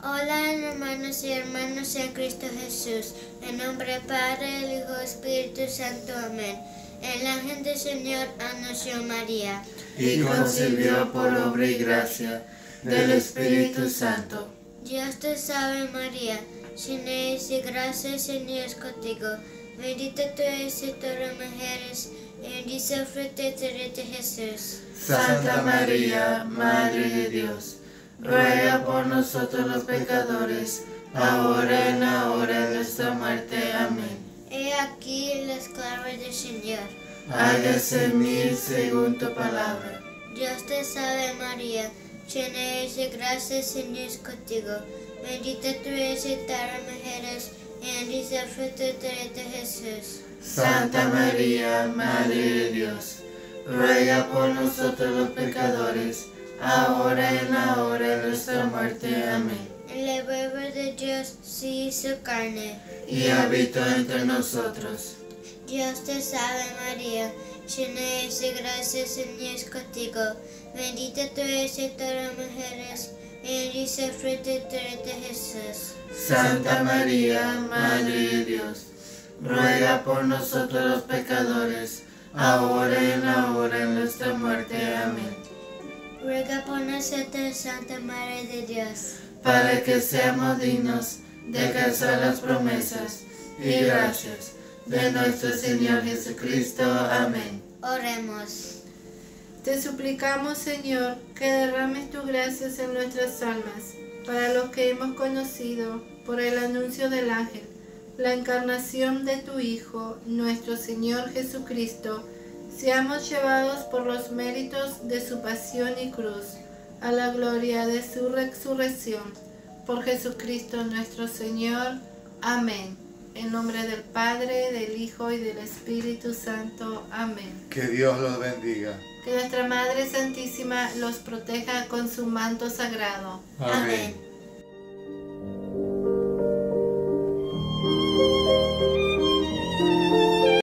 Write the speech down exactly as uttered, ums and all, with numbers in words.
Hola hermanos y hermanas en Cristo Jesús, en nombre del Padre, del Hijo y Espíritu Santo, amén. El ángel del Señor anunció María, y concibió por obra y gracia del Espíritu Santo. Dios te salve María, llena eres de gracia, el Señor es contigo. Bendita tú eres entre todas las mujeres, y bendito el fruto de tu vientre Jesús. Santa María, Madre de Dios, ruega por nosotros los pecadores, ahora y en la hora de nuestra muerte. Amén. He aquí la esclava del Señor. Hágase en mí según tu palabra. Dios te salve María, llena eres de gracia, el Señor es contigo. Bendita tú eres entre todas las mujeres, y bendito el fruto de tu vientre Jesús. Santa María, Madre de Dios, ruega por nosotros los pecadores, ahora y en la hora de nuestra muerte. Amén. El Verbo de Dios se hizo carne, y habitó entre nosotros. Dios te salve María, llena eres de gracia, el Señor es contigo. Bendita tú eres entre todas las mujeres, y bendito el fruto de tu vientre Jesús. Santa María, Madre de Dios, ruega por nosotros los pecadores, ahora y en la hora de nuestra muerte. Amén. Ruega por nosotros, Santa Madre de Dios, para que seamos dignos de alcanzar las promesas y gracias de nuestro Señor Jesucristo. Amén. Oremos. Te suplicamos, Señor, que derrames tus gracias en nuestras almas, para los que hemos conocido, por el anuncio del ángel, la encarnación de tu Hijo, nuestro Señor Jesucristo, seamos llevados por los méritos de su pasión y cruz, a la gloria de su resurrección. Por Jesucristo nuestro Señor. Amén. En nombre del Padre, del Hijo y del Espíritu Santo. Amén. Que Dios los bendiga. Que nuestra Madre Santísima los proteja con su manto sagrado. Amén.